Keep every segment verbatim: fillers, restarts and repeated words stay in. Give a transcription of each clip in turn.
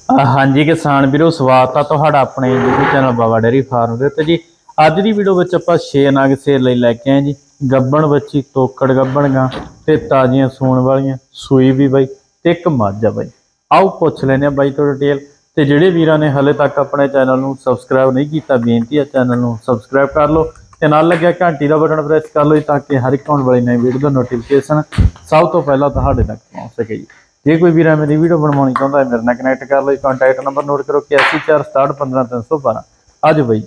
हाँ जी किसान वीरो स्वागत है तुहाडा अपने YouTube channel Baba dairy farm दे उत्ते जी। अज की वीडियो में आपां छे नाग सेल लई लैके आए जी। गब्बण बच्ची तोकड़ गब्बण गां ते ताजियां सूण वालियां सूई भी बई ते एक मझ आ बई। आओ पुछ लैने बाई तो डिटेल ते जिहड़े वीरां ने हले तक अपने चैनल नूं सबसक्राइब नहीं किया बेनती है चैनल नूं सबसक्राइब कर लो ते नाल लग्गिआ घंटी दा बटन प्रेस कर लो ताकि हर एक आउण वाली नई वीडियो दा नोटिफिकेशन सब तो पहला तुहाडे तक पहुंच सके जी। जे कोई वीर मेरी वीडियो बनवानी चाहता है मेरे नाल कनैक्ट कर लो। कॉन्टैक्ट नंबर नोट करो इक्यासी चार सताहठ पंद्रह तीन सौ बारह। आज बई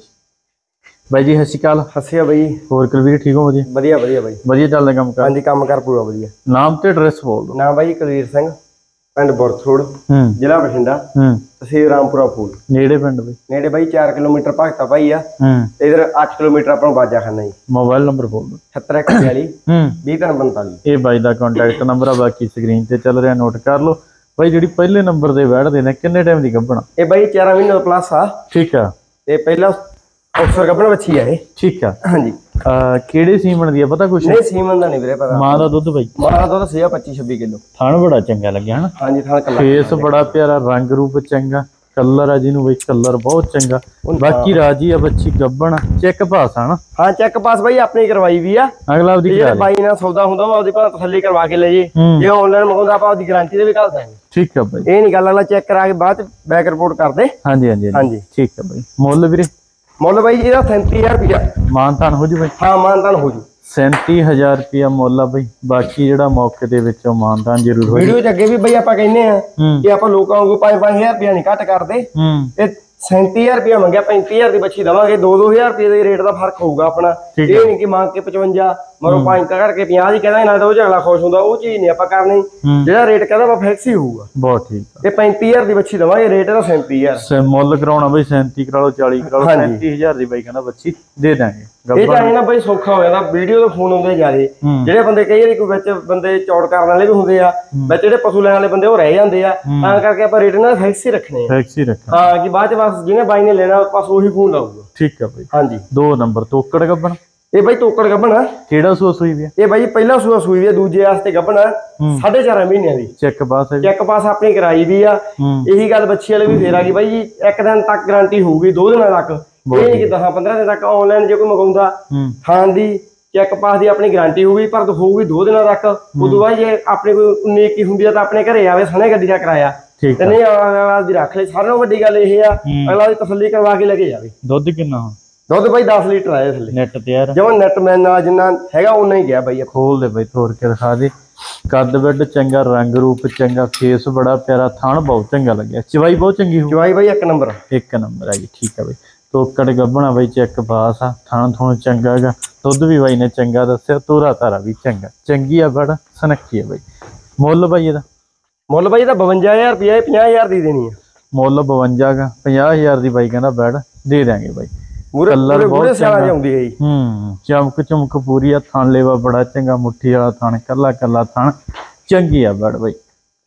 बाई जी सत श्री अकाल। सत श्री अकाल बई। होर कुलवीर ठीक हो? वधिया वधिया वधिया बई। वधिया चलदा काम कर? हां जी काम कर पूरा वधिया। नाम ते एड्रैस बोल दो। नाम बाई कुलवीर सिंह, पिंड बुरथरोड, जिला बठिंडा, तहसील रामपुरा फूल। नेड़े पिंड बई? नेड़े बई चार किलोमीटर भगता भाई आ। इधर आठ किलोमीटर अपना बाजा खाना जी। मोबाइल नंबर बोल दो। सत्तर एक बयाली बीस तीन पैंताली। ये बाई दा कॉन्टैक्ट नंबर आ, बाकी स्क्रीन ते चल रहा नोट कर लो। भाई जी पहले नंबर दे बैठदे ने किन्ने टाइम दी गब्बण? ए भाई चार महीने प्लस आ। ठीक है। ते पहला अफसर गब्बण बच्ची है ये। ठीक है। हां जी। आ केड़े सीमन दी है पता कुछ? नहीं सीमन दा नहीं वीरे पता। मां दा दुध भाई? मां दा दुध सीगा पच्चीस छब्बीस किलो। थान बड़ा चंगा लग्या है ना? हां जी थान कलर फेस बड़ा प्यारा, रंग रूप चंगा, कलर है जिन्हों भाई कलर बहुत चंगा। बाकी राजी है बच्ची गब्बण चेक पास है ना? हां चेक पास भाई अपनी करवाई भी है। अगला आपदी करा ले भाई ना सौदा हुंदा ओदी पर तसल्ली करवा के ले जी। ये ऑनलाइन मंगाउंदा आपा ओदी गारंटी दे भी घल देंगे। ठीक है भाई। ये नहीं गल अगला चेक करा के बाद बैक रिपोर्ट कर दे। हां जी हां जी हां जी ठीक है भाई। मुੱਲ ਵੀਰੇ? मुੱਲ भाई ਇਹਦਾ सैंतीस हज़ार रुपया मानतान हो जू भाई? हां मानतान हो जू। सैंतीस हज़ार रुपया मुੱਲ आ भाई। बाकी ਜਿਹੜਾ मौके ਦੇ ਵਿੱਚੋਂ ਮਾਨਤਾਨ ਜ਼ਰੂਰ ਹੋ। ਵੀਡੀਓ ਚ ਅੱਗੇ ਵੀ ਬਈ ਆਪਾਂ ਕਹਿੰਨੇ ਆ ਕਿ ਆਪਾਂ ਲੋਕਾਂ ਨੂੰ पाँच पाँच हज़ार रुपया ਨਹੀਂ ਘੱਟ ਕਰਦੇ। ਇਹ सैंतीस हज़ार रुपया मंगया पैंतीस हज़ार की बच्ची देवांगे। दो दो हज़ार रुपये रेट का फर्क होगा अपना। ये नहीं कि मांग के पचवंजा मरो पांच करके पचास ही कहना ना तो झगड़ा खुश होंगे वो चीज नहीं आप करनी। जो रेट कहता वो फिक्स ही होगा। बहुत ठीक है। पैंतीस हज़ार की बच्ची देवांगे रेट है सैंतीस हज़ार। मुੱਲ कराना भाई सैंतीस करा लो चालीस करा लो पैंतीस हज़ार की भाई कहना बच्ची दे देंगे। ਇਹ ਚਾਹੇ ਨਾ ਬਈ ਸੌਖਾ ਹੋ ਜਾਂਦਾ ਵੀਡੀਓ ਤੋਂ ਫੋਨ ਆਉਂਦੇ ਜਾਰੇ ਜਿਹੜੇ ਬੰਦੇ ਕਈ ਵਾਰੀ ਕੋਈ ਵਿੱਚ ਬੰਦੇ ਚੌੜ ਕਰਨ ਵਾਲੇ ਵੀ ਹੁੰਦੇ ਆ ਵਿੱਚ ਜਿਹੜੇ ਪਸ਼ੂ ਲੈਣ ਵਾਲੇ ਬੰਦੇ ਉਹ ਰਹਿ ਜਾਂਦੇ ਆ ਤਾਂ ਕਰਕੇ ਆਪਾਂ ਰੇਟ ਨਾਲ ਫਿਕਸ ਹੀ ਰੱਖਣੇ ਆ। ਫਿਕਸ ਹੀ ਰੱਖਣਾ ਹਾਂ ਕਿ ਬਾਅਦ ਚ ਬਸ ਜਿਹਨੇ ਬਾਈ ਨੇ ਲੈਣਾ ਬਸ ਉਹੀ ਫੋਨ ਲਾਊਗਾ। ਠੀਕ ਹੈ ਬਈ। ਹਾਂਜੀ ਦੋ ਨੰਬਰ ਤੋਕੜ ਗੱਬਣ। ਇਹ ਬਾਈ ਤੋਕੜ ਗੱਬਣ ਆ। ਕਿਹੜਾ ਸੂਆ ਸੂਈ ਵੀ? ਇਹ ਬਾਈ ਪਹਿਲਾ ਸੂਆ ਸੂਈ ਵੀ ਦੂਜੇ ਵਾਸਤੇ ਗੱਬਣ ਸਾਢੇ ਚਾਰ ਮਹੀਨਿਆਂ ਦੀ। ਚੈੱਕ ਪਾਸ ਹੈ? ਚੈੱਕ ਪਾਸ ਆਪਣੀ ਕਰਾਈ ਵੀ ਆ। ਇਹੀ ਗੱਲ ਬੱਚੀ ਵਾਲੇ ਵੀ ਫੇਰ ਆ ਗਈ ਬਾਈ ਜੀ ਇੱਕ ਦਿਨ ਤੱਕ ਗਾਰੰਟੀ ਹੋਊਗੀ ਦੋ ਦਿਨਾਂ ਤੱਕ। ਇਹ ਨਹੀਂ ਕਿ दस पंद्रह दिन तक ऑनलाइन जो कोई मंगाउंदा थान दी चेक पास दी अपनी गारंटी होगी पर होगी दो दिन तक। उदों बाद जे अपने कोई नेकी हुंदी तां अपने घरे आवे सने गड्डी दा किराया ते नहीं अगला दी रख ले। सारे नालों वड्डी गल इह आ अगला दी तसल्ली करवा के लेके जावे। दुध किन्ना? दुध भाई दस लीटर आया थल्ले नेट ते यार जवन नेट मैन नाल जिन्ना हैगा उन्ना ही गया भाई। खोल दे भाई तोड़ के दिखा दे। कद बैड चंगा, रंग रूप चंगा, फेस बड़ा प्यारा, थान बहुत चंगा लगे, चवाई बहुत चंगी हो। चवाई भाई एक नंबर एक नंबर है जी। ठीक है भाई। ਤੋਕੜ ਗੱਬਣਾ ਬਾਈ ਚੈੱਕ ਪਾਸ ਆ। ਥਾਣ ਥੋਣ ਚੰਗਾ ਹੈਗਾ। ਦੁੱਧ ਵੀ ਬਾਈ ਨੇ ਚੰਗਾ ਦੱਸਿਆ। ਤੋਰਾ ਤਾਰਾ ਵੀ ਚੰਗਾ ਚੰਗੀ ਆ ਬੜਾ ਸਨੱਖੀ ਆ ਬਾਈ। ਮੁੱਲ ਬਾਈ ਇਹਦਾ? ਮੁੱਲ ਬਾਈ ਇਹਦਾ ਬਵੰਜਾ ਹਜ਼ਾਰ ਰੁਪਇਆ ਪੰਜਾਹ ਹਜ਼ਾਰ ਦੀ ਦੇਣੀ ਆ। ਮੁੱਲ ਬਵੰਜਾ ਗਾ ਪੰਜਾਹ ਹਜ਼ਾਰ ਦੀ ਬਾਈ ਕਹਿੰਦਾ ਬੈਡ ਦੇ ਦਿਆਂਗੇ ਬਾਈ। ਕਲਰ ਬਹੁਤ ਸਿਆਣਾ ਜਾਂਦੀ ਹੈ ਜੀ। ਹੂੰ ਚਮਕ ਚਮਕ ਪੂਰੀ ਆ। ਥਾਣ ਲੇਵਾ ਬੜਾ ਚੰਗਾ, ਮੁੱਠੀ ਵਾਲਾ ਥਾਣ, ਕੱਲਾ ਕੱਲਾ ਥਾਣ ਚੰਗੀ ਆ ਬੈਡ ਬਾਈ।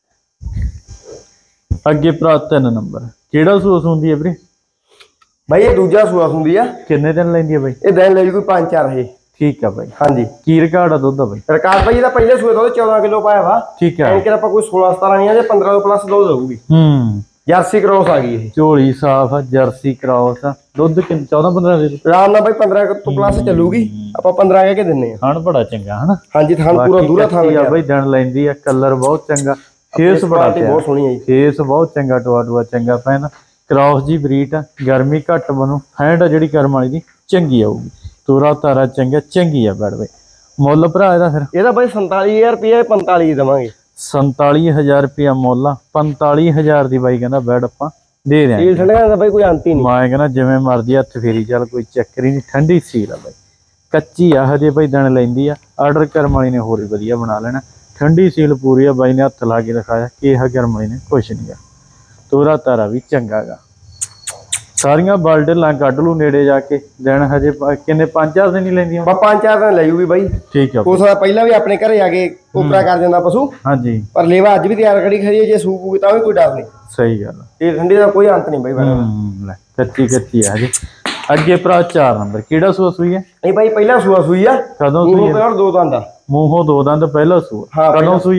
ਅੱਗੇ ਭਰਾ ਤਿੰਨ ਨੰਬਰ ਕਿਹੜਾ ਸੂਸ ਹੁੰਦੀ ਹੈ ਵੀਰੇ? भाई ये दूजा सूआ हुंदी आ। कितने दिन लैंदी है भाई? ये दिन ले कोई पांच चार है। ठीक है भाई। हां जी की रिकॉर्ड है दुध भाई? रिकॉर्ड भाई ਇਹਦਾ ਪਹਿਲੇ ਸੂਏ ਦੁੱਧ चौदह किलो पाया वा। ठीक है। इनके ਆਪਾਂ ਕੋਈ सोलह सत्रह नहीं है पंद्रह ਤੋਂ ਪਲੱਸ ਦੁੱਧ ਹੋਊਗੀ। ਹੂੰ ਜਰਸੀ ਕ੍ਰੋਸ ਆ ਗਈ ਇਹ। ਝੋਲੀ ਸਾਫ ਆ ਜਰਸੀ ਕ੍ਰੋਸ ਆ। ਦੁੱਧ ਕਿੰਨਾ चौदह पंद्रह ਦੇ ਆਰਾਮ ਨਾਲ ਭਾਈ पंद्रह ਤੋਂ ਪਲੱਸ ਚੱਲੂਗੀ। ਆਪਾਂ पंद्रह ਕਹਿ ਕੇ ਦਿੰਨੇ ਆ। ਥਣ ਬੜਾ ਚੰਗਾ ਹਨਾ? ਹਾਂਜੀ ਥਣ ਪੂਰਾ ਦੂਰਾ ਥਣ ਆ ਭਾਈ। ਦਿਨ ਲੈਂਦੀ ਆ। ਕਲਰ ਬਹੁਤ ਚੰਗਾ, ਫੇਸ ਬੜਾ ਬਹੁਤ ਸੋਹਣੀ ਹੈ। ਫੇਸ ਬਹੁਤ ਚੰਗਾ, ਟੋਆ ਟੋਆ ਚੰਗਾ ਪੈਂਦਾ। क्रॉस जी ब्रीड आ। गर्मी घट बनू हैंड जी करम वाली दी चंगी आऊगी। तोरा तारा चंगा चंगी आ बैड भाई। मुੱਲ भरा ਇਹਦਾ फिर? ਇਹਦਾ भाई सैंतालीस हज़ार रुपया पैंतालीस देवांगे। सैंतालीस हज़ार रुपया मुੱਲ। पैंतालीस हज़ार दी बाई कहंदा बैड ਆਪਾਂ ਦੇ ਦਿਆਂਗੇ। ਸੀਲ ਠੰਡਾ ਦਾ भाई कोई अंत ही नहीं। मैं कहना जिवें मर्जी हत्थ फेरी चल कोई चक्कर ही नहीं। ठंडी सील आ भाई। कच्ची आ हजे भाई दिन लैंदी आ। आर्डर करम वाली ने होर भी वधिया बना लेना। ठंडी सील पूरी आ। बाई ने हत्थ ला के दिखाया कि यह करम वाली ने कुछ नहीं गा। ਤੋਰਾ ਤਾਰਾ ਵੀ ਚੰਗਾ ਗਾ। ਸਾਰੀਆਂ ਬਾਲਡਲਾਂ ਕੱਢ ਲੂ ਨੇੜੇ ਜਾ ਕੇ। ਦਿਨ ਹਜੇ ਕਿੰਨੇ ਪੰਜ ਚਾਰ ਦਿਨ ਹੀ ਲੈਂਦੀਆਂ? ਬਾ ਪੰਜ ਚਾਰ ਦਿਨ ਲੈ ਜੂਗੀ ਬਾਈ। ਠੀਕ ਹੈ। ਉਸ ਪਹਿਲਾਂ ਵੀ ਆਪਣੇ ਘਰੇ ਆ ਕੇ ਉਪਰਾ ਕਰ ਜਾਂਦਾ ਪਸ਼ੂ। ਹਾਂਜੀ ਪਰ ਲੇਵਾ ਅੱਜ ਵੀ ਤਿਆਰ ਖੜੀ ਖੜੀ ਜੇ ਸੂਪੂਗੀ ਤਾਂ ਵੀ ਕੋਈ ਡਰ ਨਹੀਂ। ਸਹੀ ਗੱਲ। ਇਹ ਠੰਡੀ ਦਾ ਕੋਈ ਅੰਤ ਨਹੀਂ ਬਾਈ। ਲੈ ਕੱਚੀ ਕੱਚੀ ਆ ਹਜੇ। ਅੱਗੇ ਭਰਾ ਚਾਰ ਨੰਬਰ ਕਿਹੜਾ ਸੂਆ ਸੂਈ ਹੈ? ਨਹੀਂ ਬਾਈ ਪਹਿਲਾ ਸੂਆ ਸੂਈ ਆ। ਕਦੋਂ ਸੂਈ ਹੈ? ਦੋ ਦੰਦ। ਮੂੰਹੋਂ ਦੋ ਦੰਦ ਪਹਿਲਾ ਸੂਆ। ਕਦੋਂ ਸੂਈ ਹੈ ਬਾਈ?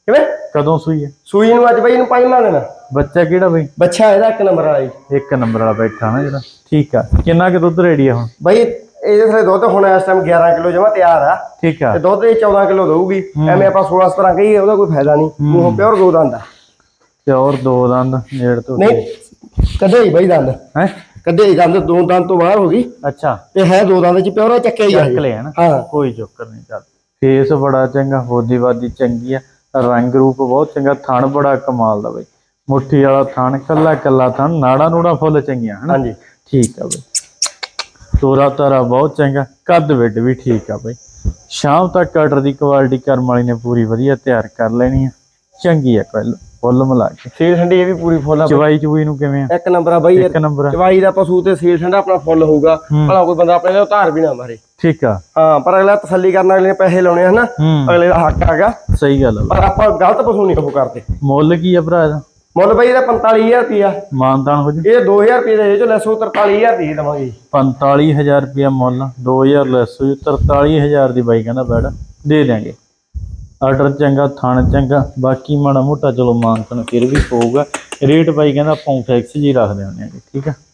ਕਿਵੇਂ ਕਦੋਂ ਸੂਈ ਹੈ? ਸੂਈ ਨੂੰ ਅੱਜ ਬਾਈ ਇਹਨੂੰ ਪੰਜਵਾਂ ਦਿਨ। ਬੱਚਾ ਕਿਹੜਾ ਬਾਈ? ਬੱਚਾ ਇਹਦਾ ਇੱਕ ਨੰਬਰ ਵਾਲਾ ਜੀ। ਇੱਕ ਨੰਬਰ ਵਾਲਾ ਬੈਠਾ ਨਾ ਜਿਹੜਾ। ਠੀਕ ਆ, ਕਿੰਨਾ ਕੁ ਦੁੱਧ ਰੈਡੀ ਆ ਹੁਣ ਬਾਈ? ਇਹਦੇ ਥਲੇ ਦੁੱਧ ਹੁਣ ਇਸ ਟਾਈਮ ਗਿਆਰਾਂ ਕਿਲੋ ਜਮਾ ਤਿਆਰ ਆ। ਠੀਕ ਆ, ਤੇ ਦੁੱਧ ਇਹ ਚੌਦਾਂ ਕਿਲੋ ਦਊਗੀ। ਐਵੇਂ ਆਪਾਂ ਸੋਲਾਂ ਸਤਾਰਾਂ ਕਹੀਏ ਉਹਦਾ ਕੋਈ ਫਾਇਦਾ ਨਹੀਂ। ਉਹ ਪਿਓਰ ਦੋ ਦੰਦ ਆ। ਪਿਓਰ ਦੋ ਦੰਦ ਨੇੜ ਤੋਂ ਨਹੀਂ ਕਦੇ ਹੀ ਬਾਈ ਦੰਦ ਹੈ, ਕਦੇ ਹੀ ਦੰਦ ਦੋ ਦੰਦ ਤੋਂ ਬਾਹਰ ਹੋ ਗਈ। ਅੱਛਾ, ਤੇ ਹੈ ਦੋ ਦੰਦ ਚ ਪਿਓਰ ਚੱਕਿਆ ਹੀ ਆ। ਚੱਕ ਲਿਆ ਨਾ। ਹਾਂ, ਕੋਈ ਚੱਕਰ ਨਹੀਂ। ਚੱਲ ਫੇਸ ਬੜਾ ਚੰਗਾ, ਹੋਦੀ ਵਾਦੀ ਚੰਗੀ ਆ, ਰੰਗ ਰੂਪ ਬਹੁਤ ਚੰਗਾ, ਥਣ ਬੜਾ ਕਮਾਲ ਦਾ ਬਾਈ, ਮੁੱਠੀ ਵਾਲਾ ਥਣ, ਕੱਲਾ ਕੱਲਾ ਥਣ, ਨਾੜਾ ਨੂੜਾ ਫੁੱਲ ਚੰਗੀਆਂ ਹਨਾ। ਹਾਂਜੀ ਠੀਕ ਆ ਬਾਈ, ਤੋਰਾ ਤਾਰਾ ਬਹੁਤ ਚੰਗਾ, ਕੱਦ ਵਿੱਡ ਵੀ ਠੀਕ ਆ ਬਾਈ। ਸ਼ਾਮ ਤੱਕ ਕਟਰ ਦੀ ਕੁਆਲਿਟੀ ਕਰਮ ਵਾਲੀ ਨੇ ਪੂਰੀ ਵਧੀਆ ਤਿਆਰ ਕਰ ਲੈਣੀ ਆ। ਚੰਗੀ ਆ ਕੱਲ ਫੁੱਲ ਮਿਲਾ ਕੇ। ਸੀਲ ਠੰਡੀ ਇਹ ਵੀ ਪੂਰੀ ਫੁੱਲ ਆ। ਚਵਾਈ ਚੂਈ ਨੂੰ ਕਿਵੇਂ ਆ? ਇੱਕ ਨੰਬਰ ਆ ਬਾਈ। ਇੱਕ ਨੰਬਰ ਆ। ਚਵਾਈ ਦਾ ਪਸ਼ੂ ਤੇ ਸੀਲ ਠੰਡਾ ਆਪਣਾ ਫੁੱਲ ਹੋਊਗਾ। ਭਲਾ ਕੋਈ ਬੰਦਾ ਆਪਣੇ ਨਾਲ ਧਾਰ ਵੀ ਨਾ ਮਾਰੇ। ਠੀਕ ਆ, ਹਾਂ, ਪਰ ਅਗਲਾ ਤਸੱਲੀ ਕਰਨ ਵਾਲੇ ਨੇ ਪੈਸੇ ਲਾਉਣੇ ਹਨਾ, ਅਗਲੇ ਦਾ ਹੱਕ ਹੈਗਾ। ਸਹੀ ਗੱਲ ਆ, ਪਰ ਆਪਾਂ ਗਲਤ ਪਸ਼ੂ ਨਹੀਂ ਉਹ ਕਰਦੇ। ਮੁੱਲ ਕੀ ਆ ਭਰਾ ਇਹਦਾ? ਮੁੱਲ ਬਾਈ ਇਹਦਾ ਪੰਤਾਲੀ ਹਜ਼ਾਰ ਰੁਪਇਆ। ਮਾਨਤਾਨ ਹੋ ਜੀ? ਇਹ ਦੋ ਹਜ਼ਾਰ ਰੁਪਏ ਦੇ ਚੋਂ ਲੈਸ ਤਰਤਾਲੀ ਹਜ਼ਾਰ ਦੀ ਦੇਵਾਂਗੇ। ਪੰਤਾਲੀ ਹਜ਼ਾਰ ਰੁਪਇਆ ਮੁੱਲ, ਦੋ ਹਜ਼ਾਰ ਲੈਸ ਹੋ ਜੀ, ਤਰਤਾਲੀ ਹਜ਼ਾਰ ਦੀ ਬਾਈ ਕਹਿੰਦਾ ਬੈਡ ਦੇ ਦਿਆਂਗੇ। ਆਰਡਰ ਚੰਗਾ, ਥਣ ਚੰਗਾ, ਬਾਕੀ ਮਾੜਾ ਮੋਟਾ ਚਲੋ ਮਾਨਤਾਨ ਫਿਰ ਵੀ ਹੋਊਗਾ। ਰੇਟ ਬਾਈ ਕਹਿੰਦਾ ਆਪਾਂ ਫਿਕਸ ਜੀ ਰੱਖਦੇ ਹੁੰਦੇ ਆਂਗੇ। ਠੀਕ ਆ,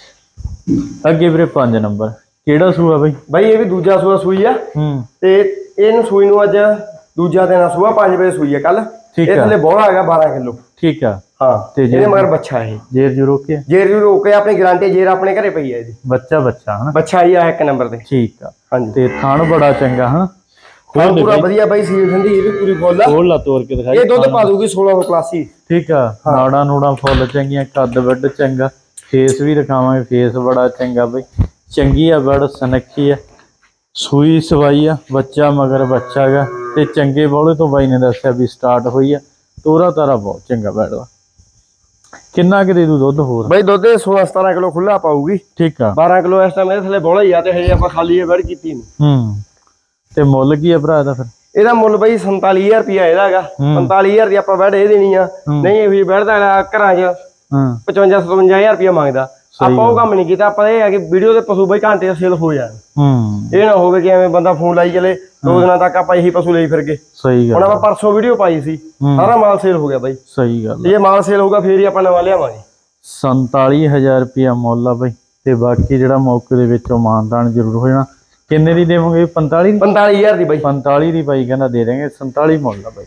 ਅੱਗੇ ਵੀਰੇ ਪੰਜ ਨੰਬਰ ਕਿਹੜਾ ਸੂਆ ਬਾਈ? ਬਾਈ ਇਹ ਵੀ ਦੂਜਾ ਸੂਆ ਸੂਈ ਆ। ਹੂੰ, ਤੇ ਇਹਨੂੰ ਸੂਈ ਨੂੰ ਅੱਜ ਦੂਜਾ ਦਿਨ ਸੂਆ ਪੰਜ ਵਜੇ ਸੂਈ ਆ ਕੱਲ। ਠੀਕ ਇਹ ਆ, ਥੱਲੇ ਬੋਲਾ ਹੈਗਾ ਬਾਰਾਂ ਕਿਲੋ। ਠੀਕ ਆ। ਹਾਂ, ਤੇ ਇਹਦੇ ਮਗਰ ਬੱਚਾ ਇਹ ਜੇਰ ਜੂ ਰੋਕਿਆ? ਜੇਰ ਜੂ ਰੋਕੇ ਆਪਣੀ ਗਾਰੰਟੀ, ਜੇਰ ਆਪਣੇ ਘਰੇ ਪਈ ਆ ਇਹਦੀ। ਬੱਚਾ ਬੱਚਾ ਹਨਾ, ਬੱਚਾ ਹੀ ਆ ਇੱਕ ਨੰਬਰ ਤੇ। ਠੀਕ ਆ। ਹਾਂਜੀ, ਤੇ ਥਣ ਬੜਾ ਚੰਗਾ ਹਨਾ, ਪੂਰਾ ਵਧੀਆ ਬਾਈ। ਸੀਲ ਠੰਡੀ ਇਹ ਵੀ ਪੂਰੀ ਫੁੱਲ ਆ। ਖੋਲ ਲਾ ਤੋੜ ਕੇ ਦਿਖਾਈ। ਇਹ ਦੁੱਧ ਪਾ ਦੂਗੀ ਸੋਲਾਂ ਸੌ ਪਲੱਸ ਹੀ। ਠੀਕ ਆ, ਨਾੜਾ ਨੂੜਾ ਫੁੱਲ ਚੰਗੀਆਂ, ਕੱਦ ਵੱਡ ਚੰਗਾ, ਫੇਸ ਵੀ ਦਿਖਾਵਾਂਗੇ, ਫੇਸ ਬੜਾ ਚੰਗਾ ਬਈ, ਚੰਗੀ ਆ ਬੜ, ਸਨੱਖੀ ਆ, ਸੂਈ ਸਵਾਈ ਆ, ਬੱਚਾ ਮਗਰ ਬੱਚਾ ਹੈਗਾ ਤੇ ਚੰਗੇ ਬੋਲੇ ਤੋਂ ਬਾਈ ਨੇ ਦੱਸਿਆ ਵੀ ਸਟਾਰਟ ਹੋਈ ਆ। ਤੋਰਾ ਤਾਰਾ ਬਹੁਤ ਚੰਗਾ ਬੈਠਦਾ। ਕਿੰਨਾ ਕਿ ਦੇ ਦੂ ਦੁੱਧ ਹੋਰ ਬਾਈ? ਦੁੱਧ ਸੋਲਾਂ ਸਤਾਰਾਂ ਕਿਲੋ ਖੁੱਲਾ ਪਾਊਗੀ। ਠੀਕ ਆ, ਬਾਰਾਂ ਕਿਲੋ ਇਸ ਟਾਈਮ ਇਹਦੇ ਥੱਲੇ ਬੋਲਾ ਹੀ ਆ। ਤੇ ਹਜੇ ਆਪਾਂ ਖਾਲੀ ਇਹ ਵੜ ਕੀਤੀ ਨਹੀਂ। ਹੂੰ, ਤੇ ਮੁੱਲ ਕੀ ਆ ਭਰਾ ਇਹਦਾ ਫਿਰ? ਇਹਦਾ ਮੁੱਲ ਬਾਈ ਸੰਤਾਲੀ ਹਜ਼ਾਰ ਰੁਪਇਆ ਇਹਦਾ ਹੈਗਾ। ਪੰਤਾਲੀ ਹਜ਼ਾਰ ਦੀ ਆਪਾਂ ਬੈਡ ਇਹ ਦੇਣੀ ਆ। ਨਹੀਂ ਇਹੋ ਜਿਹੀ ਬੈਠਦਾ ਘਰਾਂ 'ਚ ਪਚਵੰਜਾ ਸਤਵੰਜਾ ਹਜ਼ਾਰ ਰੁਪਇਆ ਮੰਗਦਾ। ਆਪਾਂ ਉਹ ਕੰਮ ਨਹੀਂ ਕੀਤਾ। ਆਪਾਂ ਇਹ ਆ ਕਿ ਵੀਡੀਓ ਦੇ ਪਸ਼ੂ ਬਾਈ ਘੰਟੇ ਸੇਲ ਹੋ ਜਾਣ। ਹੂੰ, ਇਹ ਨਾ ਹੋਵੇ ਕਿ ਐਵੇਂ ਬੰਦਾ ਫੋਨ ਲਾਈ ਚਲੇ ਦੋ ਦਿਨਾਂ ਤੱਕ ਆਪਾਂ ਇਹੀ ਪਸ਼ੂ ਲਈ ਫਿਰ ਗਏ। ਸਹੀ ਗੱਲ। ਹੁਣ ਆਪਾਂ ਪਰਸੋਂ ਵੀਡੀਓ ਪਾਈ ਸੀ, ਸਾਰਾ ਮਾਲ ਸੇਲ ਹੋ ਗਿਆ ਬਾਈ। ਸਹੀ ਗੱਲ। ਜੇ ਮਾਲ ਸੇਲ ਹੋਊਗਾ ਫੇਰ ਹੀ ਆਪਾਂ ਨਵਾਂ ਲਿਆਵਾਂਗੇ। ਸੰਤਾਲੀ ਹਜ਼ਾਰ ਰੁਪਇਆ ਮੁੱਲ ਆ ਬਾਈ, ਤੇ ਬਾਕੀ ਜਿਹੜਾ ਮੌਕੇ ਦੇ ਵਿੱਚੋਂ ਮਾਨਤਾਨ ਜ਼ਰੂਰ ਹੋ ਜਾਣਾ। ਕਿੰਨੇ ਦੀ ਦੇਵਾਂਗੇ? ਪੰਤਾਲੀ ਪੰਤਾਲੀ ਹਜ਼ਾਰ ਦੀ ਬਾਈ। ਪੰਤਾਲੀ ਦੀ ਬਾਈ ਕਹਿੰਦਾ ਦੇ ਦੇਂਗੇ। ਸੰਤਾਲੀ ਮੁੱਲ ਆ ਬਾਈ।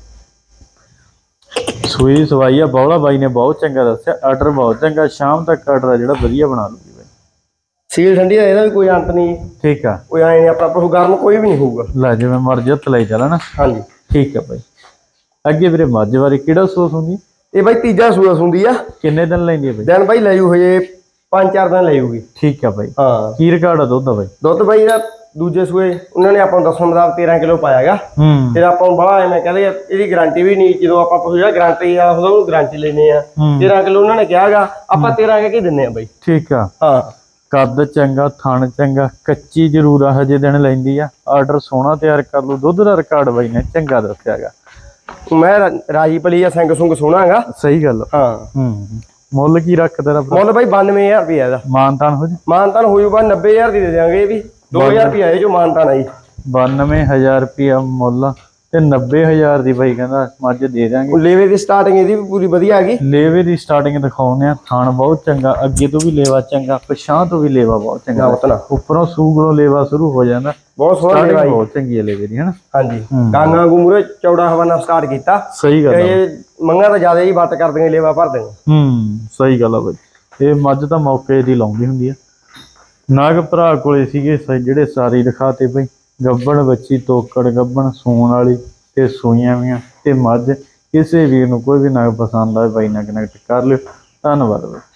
ਸੂਈ ਸਵਾਈ ਆ, ਬੌਲਾ ਬਾਈ ਨੇ ਬਹੁਤ ਚੰਗਾ ਦੱਸਿਆ। ਆਰਡਰ ਬਹੁਤ ਚੰਗਾ, ਸ਼ਾਮ ਤੱਕ ਆਰਡਰ ਆ ਜਿਹੜਾ ਵਧੀਆ ਬਣਾ ਲੂਗੀ ਬਾਈ। ਸੀਲ ਠੰਡੀ ਦਾ ਇਹਦਾ ਵੀ ਕੋਈ ਅੰਤ ਨਹੀਂ। ਠੀਕ ਆ, ਕੋਈ ਐ ਨਹੀਂ ਆਪਣਾ ਪਸ਼ੂ ਗਰਮ ਕੋਈ ਵੀ ਨਹੀਂ ਹੋਊਗਾ। ਲੈ ਜਿਵੇਂ ਮਰਜ਼ੀ ਹੱਥ ਲਈ ਚੱਲਣਾ। ਹਾਂਜੀ, ਠੀਕ ਆ ਬਾਈ। ਅੱਗੇ ਵੀਰੇ ਮੱਝ ਬਾਰੇ ਕਿਹੜਾ ਸੂਸ ਹੁੰਦੀ? ਇਹ ਬਾਈ ਤੀਜਾ ਸੂਆ ਹੁੰਦੀ ਆ। ਕਿੰਨੇ ਦਿਨ ਲੈਂਦੀ ਆ ਬਾਈ? ਦਿਨ ਬਾਈ ਲੈ ਜੂ ਹਜੇ ਪੰਜ ਚਾਰ ਦਿਨ ਲੈ ਜੂਗੀ। ਠੀਕ ਆ ਬਾਈ। ਹਾਂ, ਕੀ ਰਿਕਾਰਡ ਆ ਦੁੱਧ ਦਾ ਬਾਈ? ਦੁੱਧ ਬਾਈ ਦਾ ਦੂਜੇ ਸੂਏ ਉਹਨਾਂ ਨੇ ਆਪਾਂ ਨੂੰ ਦੱਸਣ ਮੁਤਾਬਕ ਤੇਰਾਂ ਕਿਲੋ ਪਾਇਆਗਾ। ਹੂੰ, ਫਿਰ ਆਪਾਂ ਨੂੰ ਬੜਾ ਐਵੇਂ ਕਹਿੰਦੇ ਇਹਦੀ ਗਾਰੰਟੀ ਵੀ ਨਹੀਂ। ਜਦੋਂ ਆਪਾਂ ਪਸ਼ੂ ਜਿਹੜਾ ਗਾਰੰਟੀ ਆ ਉਹਦਾ ਉਹਨੂੰ ਗਾਰੰਟੀ ਲੈਨੇ ਆ। ਤੇਰਾਂ ਕਿਲੋ ਉਹਨਾਂ ਨੇ ਕਿਹਾਗਾ, ਆਪਾਂ ਤੇਰਾਂ ਕਹਿ ਕੇ ਦਿੰਨੇ ਆ ਬਾਈ। ਠੀਕ ਆ। ਹਾਂ, ਕੱਦ ਚੰਗਾ, ਥਣ ਚੰਗਾ, ਕੱਚੀ ਜ਼ਰੂਰ ਆ, ਹਜੇ ਦਿਨ ਲੈਂਦੀ ਆ। ਆਰਡਰ ਸੋਹਣਾ ਤਿਆਰ ਕਰ ਲੂ। ਦੁੱਧ ਦਾ ਰਿਕਾਰਡ ਬਾਈ ਨੇ ਚੰਗਾ ਦੱਸਿਆਗਾ। ਮੈਂ ਰਾਜੀ ਪਲੀ ਆ, ਸਿੰਘ ਸੁੰਗ ਸੋਹਣਾ ਹੈਗਾ। ਸਹੀ ਗੱਲ। ਹਾਂ। ਹੂੰ, ਮੁੱਲ ਕੀ ਰੱਖ ਤੇਰਾ? ਮੁੱਲ ਬਾਈ ਬਾਨਵੇਂ ਹਜ਼ਾਰ ਰੁਪਇਆ ਇਹਦਾ। ਮਾਨਤਾਨ ਹੋ ਜੀ? ਮਾਨਤਾਨ ਹੋ ਜੂਗਾ, ਨੱਬੇ ਹਜ਼ਾਰ ਦੀ ਦੇ ਦਿਆਂਗੇ। ਇਹ ਵੀ ਦੋ ਹਜ਼ਾਰ ਰੁਪਇਆ ਇਹ ਜੋ ਮਾਨਤਾਨ ਆਈ। ਬਾਨਵੇਂ ਹਜ਼ਾਰ ਰੁਪਇਆ ਮੁੱਲ ਤੇ ਨੱਬੇ ਹਜ਼ਾਰ ਦੀ ਬਾਈ ਕਹਿੰਦਾ ਮੱਝ ਦੇ ਦਿਆਂਗੇ। ਲੇਵੇ ਦੀ ਸਟਾਰਟਿੰਗ ਇਹਦੀ ਵੀ ਪੂਰੀ ਵਧੀਆ ਹੈਗੀ। ਲੇਵੇ ਦੀ ਸਟਾਰਟਿੰਗ ਦਿਖਾਉਂਦੇ ਆ। ਥਣ ਬਹੁਤ ਚੰਗਾ, ਅੱਗੇ ਤੋਂ ਵੀ ਲੇਵਾ ਚੰਗਾ, ਪਛਾਂ ਤੋਂ ਵੀ ਲੇਵਾ ਬਹੁਤ ਚੰਗਾ, ਉੱਪਰੋਂ ਸੂਗਲੋਂ ਲੇਵਾ ਸ਼ੁਰੂ ਹੋ ਜਾਂਦਾ। ਬਹੁਤ ਸੋਹਣਾ ਲੇਵਾ, ਬਹੁਤ ਚੰਗੀ ਹੈ ਲੇਵੇ ਦੀ ਹਨਾ। ਹਾਂਜੀ, ਕਾਂਗਾ ਗੁਮਰੇ ਚੌੜਾ ਹਵਾਨਾ ਸਟਾਰਟ ਕੀਤਾ। ਸਹੀ ਗੱਲ ਹੈ। ਮੰਗਾ ਤਾਂ ਜ਼ਿਆਦਾ ਹੀ ਵੱਟ ਕਰਦੀਆਂ, ਲੇਵਾ ਭਰਦੀਆਂ। ਹੂੰ, ਸਹੀ ਗੱਲ ਆ ਬਾਈ। ਇਹ ਮੱਝ ਤਾਂ ਮੌਕੇ ਦੀ ਲਾਉਂਦੀ ਹੁੰਦੀ ਆ। ਨਾਗ ਭਰਾ ਕੋਲੇ ਸੀਗੇ ਜਿਹੜੇ ਸਾਰੇ ਦਿਖਾਤੇ ਬਈ। ਗੱਬਣ ਬੱਚੀ, ਤੋਕੜ ਗੱਬਣ, ਸੂਣ ਵਾਲੀ ਤੇ ਸੂਈਆਂ ਵੀਆਂ ਤੇ ਮੱਝ। ਕਿਸੇ ਵੀਰ ਨੂੰ ਕੋਈ ਵੀ ਨਗ ਪਸੰਦ ਆਏ ਬਾਈ ਨਾਲ ਕਨੈਕਟ ਕਰ ਲਿਓ। ਧੰਨਵਾਦ ਬਾਈ।